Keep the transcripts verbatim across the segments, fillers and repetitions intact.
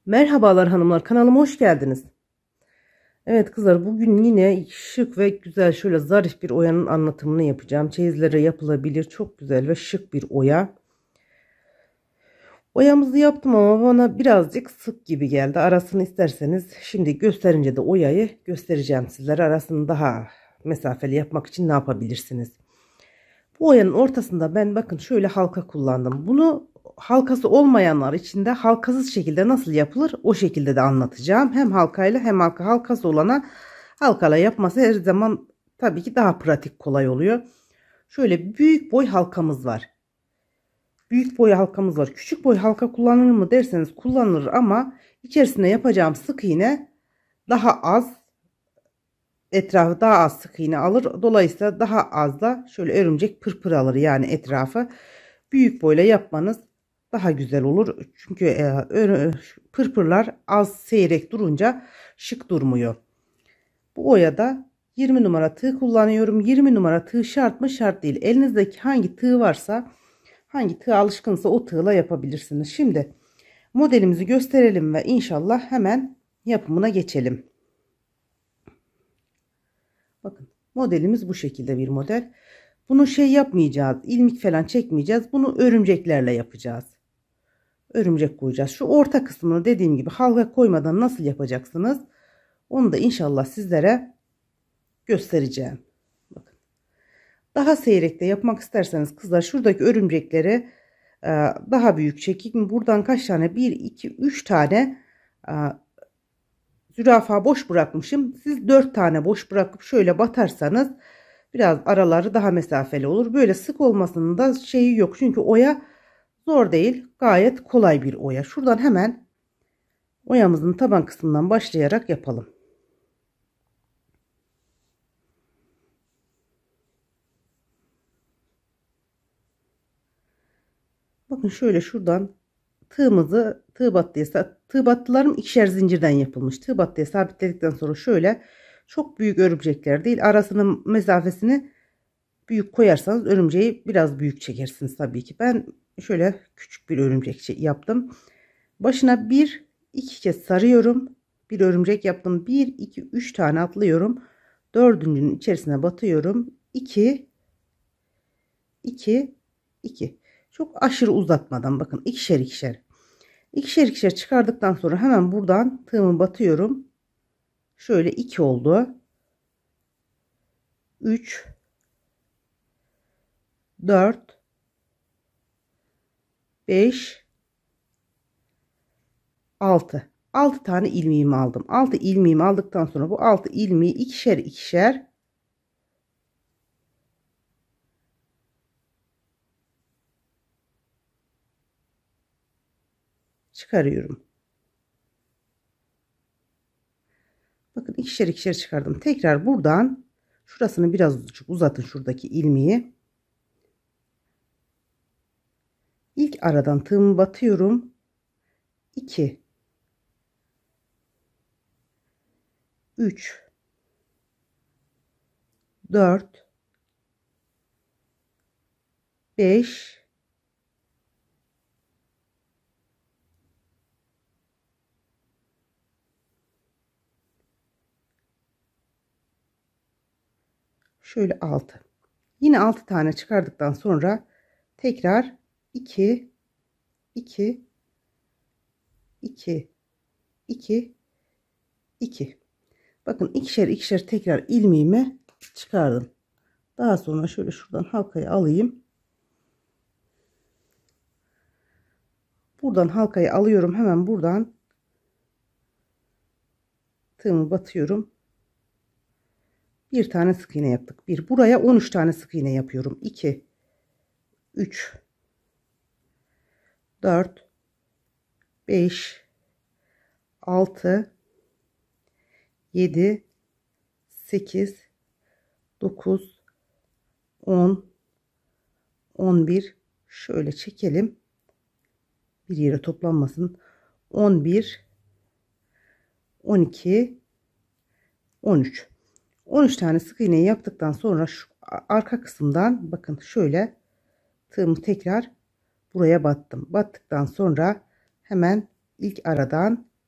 Merhabalar hanımlar, kanalıma hoş geldiniz. Evet kızlar, bugün yine şık ve güzel şöyle zarif bir oyanın anlatımını yapacağım. Çeyizlere yapılabilir çok güzel ve şık bir oya. Oyamızı yaptım ama bana birazcık sık gibi geldi. Arasını isterseniz şimdi gösterince de oyayı göstereceğim sizlere. Arasını daha mesafeli yapmak için ne yapabilirsiniz? Bu oyanın ortasında ben bakın şöyle halka kullandım. Bunu halkası olmayanlar için de halkasız şekilde nasıl yapılır o şekilde de anlatacağım. Hem halkayla hem halka halkası olana halkayla yapması her zaman tabii ki daha pratik, kolay oluyor. Şöyle büyük boy halkamız var. Büyük boy halkamız var. Küçük boy halka kullanılır mı derseniz kullanılır ama içerisine yapacağım sık iğne daha az, etrafı daha az sık iğne alır. Dolayısıyla daha az da şöyle örümcek pırpır alır yani etrafı. Büyük boyla yapmanız daha güzel olur. Çünkü e, pırpırlar az seyrek durunca şık durmuyor. Bu oyada yirmi numara tığ kullanıyorum. yirmi numara tığ şart mı? Şart değil. Elinizdeki hangi tığ varsa, hangi tığ alışkınsa o tığla yapabilirsiniz. Şimdi modelimizi gösterelim ve inşallah hemen yapımına geçelim. Bakın modelimiz bu şekilde bir model. Bunu şey yapmayacağız. İlmik falan çekmeyeceğiz. Bunu örümceklerle yapacağız. Örümcek koyacağız. Şu orta kısmını dediğim gibi halka koymadan nasıl yapacaksınız? Onu da inşallah sizlere göstereceğim. Bakın. Daha seyrekte yapmak isterseniz kızlar şuradaki örümcekleri e, daha büyük çekin. Buradan kaç tane? bir, iki, üç tane e, zürafa boş bırakmışım. Siz dört tane boş bırakıp şöyle batarsanız biraz araları daha mesafeli olur. Böyle sık olmasının da şeyi yok. Çünkü oya zor değil. Gayet kolay bir oya. Şuradan hemen oyamızın taban kısmından başlayarak yapalım. Bakın şöyle şuradan tığımızı tığ battıya tığ battılarım ikişer zincirden yapılmış. Tığ battıya sabitledikten sonra şöyle çok büyük örümcekler değil, arasının mesafesini büyük koyarsanız örümceği biraz büyük çekersiniz tabii ki. Ben şöyle küçük bir örümcek yaptım. Başına bir iki kez sarıyorum. Bir örümcek yaptım. bir iki üç tane atlıyorum. Dördüncünün içerisine batıyorum. iki iki iki. Çok aşırı uzatmadan bakın ikişer ikişer. İkişer ikişer çıkardıktan sonra hemen buradan tığımı batıyorum. Şöyle iki oldu. üç dört beş altı. altı tane ilmeğimi aldım. altı ilmeğimi aldıktan sonra bu altı ilmeği ikişer ikişer çıkarıyorum. Bakın ikişer ikişer çıkardım. Tekrar buradan şurasını biraz uzatın, şuradaki ilmeği. İlk aradan tığımı batıyorum. iki üç dört beş şöyle altı. Yine altı tane çıkardıktan sonra tekrar iki iki iki iki iki. Bakın ikişer ikişer tekrar ilmeğimi çıkardım. Daha sonra şöyle şuradan halkayı alayım. Buradan halkayı alıyorum. Hemen buradan tığımı batıyorum. Bir tane sık iğne yaptık. Bir. Buraya on üç tane sık iğne yapıyorum. iki üç dört beş altı yedi sekiz dokuz on on bir şöyle çekelim. Bir yere toplanmasın. on bir on iki on üç on üç tane sık iğneyi yaptıktan sonra şu arka kısımdan bakın şöyle tığımı tekrar buraya battım. Battıktan sonra hemen ilk aradan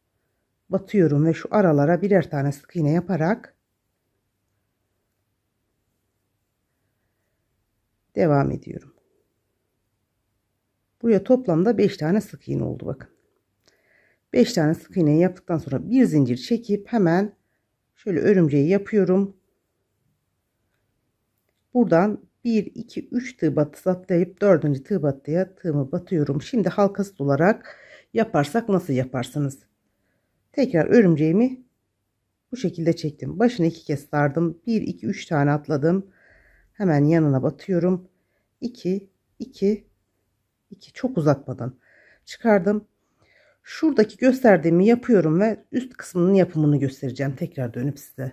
batıyorum ve şu aralara birer tane sık iğne yaparak devam ediyorum. Buraya toplamda beş tane sık iğne oldu bakın. beş tane sık iğne yaptıktan sonra bir zincir çekip hemen şöyle örümceği yapıyorum. Buradan bir iki üç tığ battı atlayıp dördüncü tığ battıya tığımı batıyorum. Şimdi halkasız olarak yaparsak nasıl yaparsınız? Tekrar örümceğimi bu şekilde çektim. Başını iki kez sardım. bir iki üç tane atladım. Hemen yanına batıyorum. iki iki iki, çok uzatmadan çıkardım. Şuradaki gösterdiğimi yapıyorum ve üst kısmının yapımını göstereceğim. Tekrar dönüp size.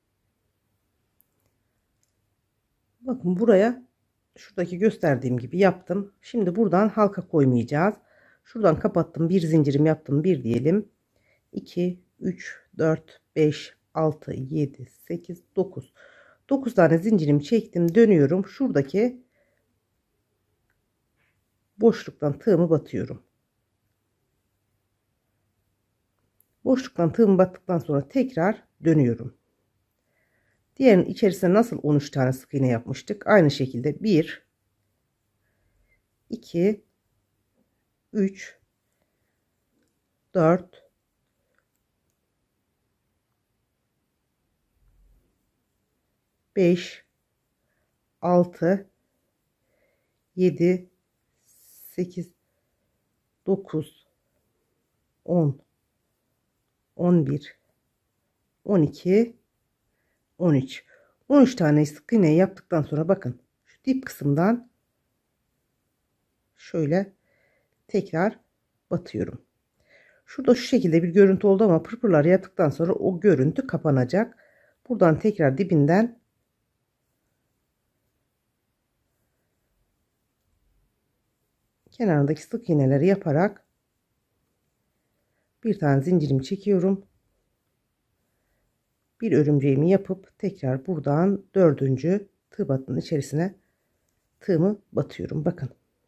Bakın buraya şuradaki gösterdiğim gibi yaptım. Şimdi buradan halka koymayacağız. Şuradan kapattım. Bir zincirim yaptım. bir diyelim. iki, üç, dört, beş, altı, yedi, sekiz, dokuz. dokuz tane zincirimi çektim. Dönüyorum. Şuradaki boşluktan tığımı batıyorum. Boşluktan tığımı battıktan sonra tekrar dönüyorum. Diğerinin içerisine nasıl on üç tane sık iğne yapmıştık? Aynı şekilde bir, iki, üç, dört, beş, altı, yedi, sekiz, dokuz, on, on bir, on iki, on üç. on üç tane sık iğne yaptıktan sonra bakın şu dip kısımdan şöyle tekrar batıyorum. Şurada şu şekilde bir görüntü oldu ama pırpırlar yaptıktan sonra o görüntü kapanacak. Buradan tekrar dibinden kenarındaki sık iğneleri yaparak bir tane zincirimi çekiyorum. Bir örümceğimi yapıp tekrar buradan dördüncü tığ battının içerisine tığımı batıyorum. Bakın.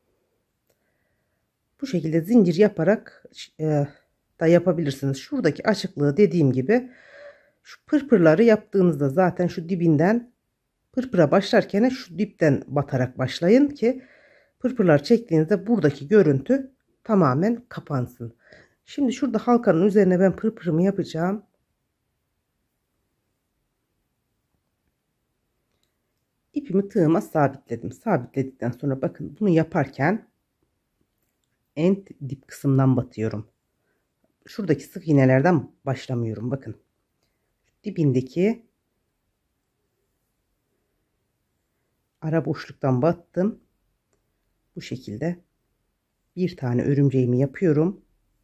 Bu şekilde zincir yaparak e, da yapabilirsiniz. Şuradaki açıklığı dediğim gibi şu pırpırları yaptığınızda zaten şu dibinden pırpıra başlarken şu dipten batarak başlayın ki pırpırlar çektiğinizde buradaki görüntü tamamen kapansın. Şimdi şurada halkanın üzerine ben pırpırımı yapacağım. İpimi tığıma sabitledim. Sabitledikten sonra bakın bunu yaparken en dip kısımdan batıyorum. Şuradaki sık iğnelerden başlamıyorum. Bakın. Dibindeki ara boşluktan battım. Bu şekilde bir tane örümceğimi yapıyorum.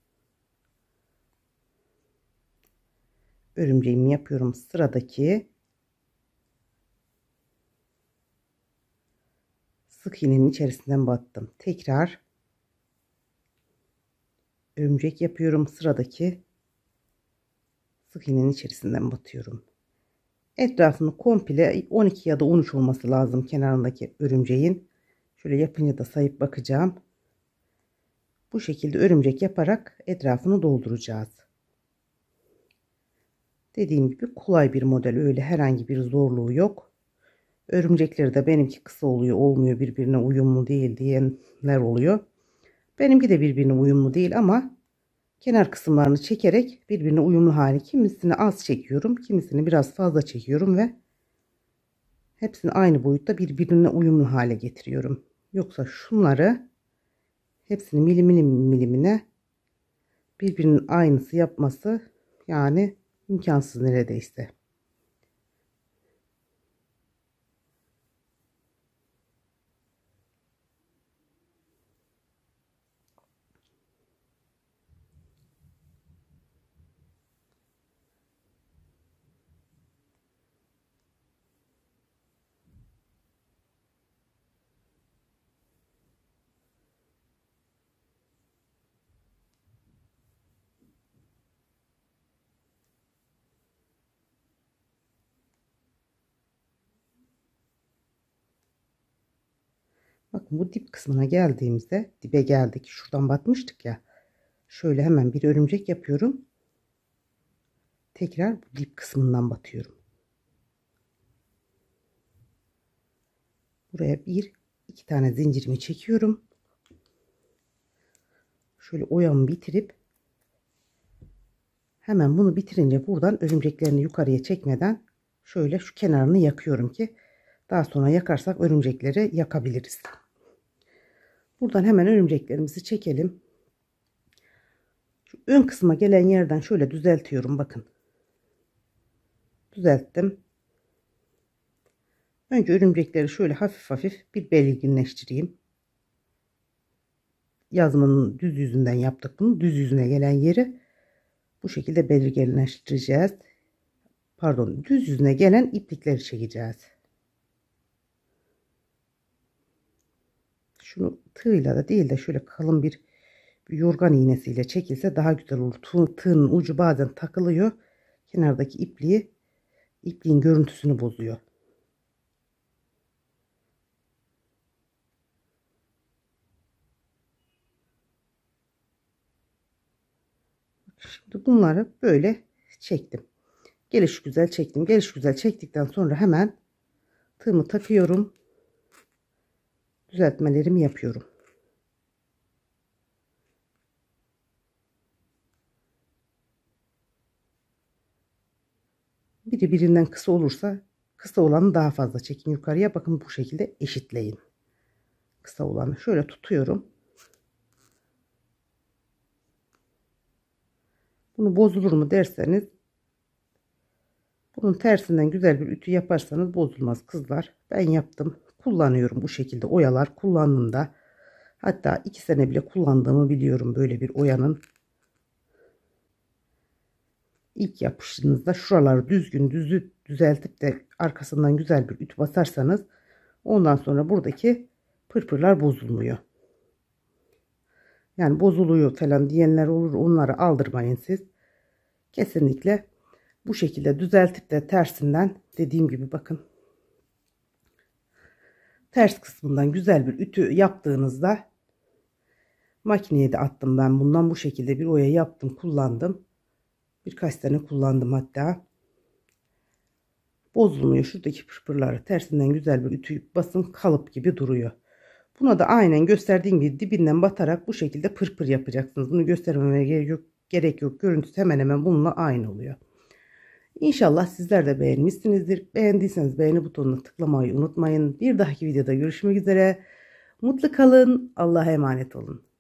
Örümceğimi yapıyorum. Sıradaki sık iğnenin içerisinden battım. Tekrar örümcek yapıyorum. Sıradaki sık iğnenin içerisinden batıyorum. Etrafını komple on iki ya da on üç olması lazım kenarındaki örümceğin. Şöyle yapınca da sayıp bakacağım. Bu şekilde örümcek yaparak etrafını dolduracağız. Dediğim gibi kolay bir model, öyle herhangi bir zorluğu yok. Örümcekleri de benimki kısa oluyor, olmuyor, birbirine uyumlu değil diyenler oluyor. Benimki de birbirine uyumlu değil ama kenar kısımlarını çekerek birbirine uyumlu hali, kimisini az çekiyorum, kimisini biraz fazla çekiyorum ve hepsini aynı boyutta birbirine uyumlu hale getiriyorum. Yoksa şunları hepsini milim milim milimine birbirinin aynısı yapması yani imkansız neredeyse. Bakın bu dip kısmına geldiğimizde, dibe geldik. Şuradan batmıştık ya. Şöyle hemen bir örümcek yapıyorum. tekrar dip kısmından batıyorum. Buraya bir iki tane zincirimi çekiyorum. Şöyle oyamı bitirip hemen bunu bitirince buradan örümceklerini yukarıya çekmeden şöyle şu kenarını yakıyorum ki daha sonra yakarsak örümcekleri yakabiliriz. Buradan hemen örümceklerimizi çekelim. Şu ön kısma gelen yerden şöyle düzeltiyorum, bakın. Düzelttim. Önce örümcekleri şöyle hafif hafif bir belirginleştireyim. Yazmanın düz yüzünden yaptık bunu. Düz yüzüne gelen yeri bu şekilde belirginleştireceğiz. Pardon, düz yüzüne gelen iplikleri çekeceğiz. Şunu tığla da değil de şöyle kalın bir, bir yorgan iğnesiyle çekilse daha güzel olur. Tığ, tığın ucu bazen takılıyor. Kenardaki ipliği, ipliğin görüntüsünü bozuyor. Şimdi bunları böyle çektim. Geliş güzel çektim. Geliş güzel çektikten sonra hemen tığımı takıyorum. Düzeltmelerimi yapıyorum. Biri birinden kısa olursa kısa olanı daha fazla çekin yukarıya. Bakın bu şekilde eşitleyin. Kısa olanı şöyle tutuyorum. Bunu bozulur mu derseniz, bunun tersinden güzel bir ütü yaparsanız bozulmaz kızlar. Ben yaptım. Kullanıyorum bu şekilde oyalar. Kullandım da. Hatta iki sene bile kullandığımı biliyorum böyle bir oyanın. İlk yapışınızda şuraları düzgün düzü düzeltip de arkasından güzel bir ütü basarsanız ondan sonra buradaki pırpırlar bozulmuyor. Yani bozuluyor falan diyenler olur, onları aldırmayın siz. Kesinlikle bu şekilde düzeltip de tersinden, dediğim gibi bakın, ters kısmından güzel bir ütü yaptığınızda, makineye de attım ben bundan, bu şekilde bir oya yaptım, kullandım. Birkaç tane kullandım hatta. Bozulmuyor. Şuradaki pırpırları tersinden güzel bir ütü basın, kalıp gibi duruyor. Buna da aynen gösterdiğim gibi dibinden batarak bu şekilde pırpır yapacaksınız. Bunu göstermeme gerek yok. Gerek yok. Görüntüsü hemen hemen bununla aynı oluyor. İnşallah sizler de beğenmişsinizdir. Beğendiyseniz beğeni butonuna tıklamayı unutmayın. Bir dahaki videoda görüşmek üzere. Mutlu kalın. Allah'a emanet olun.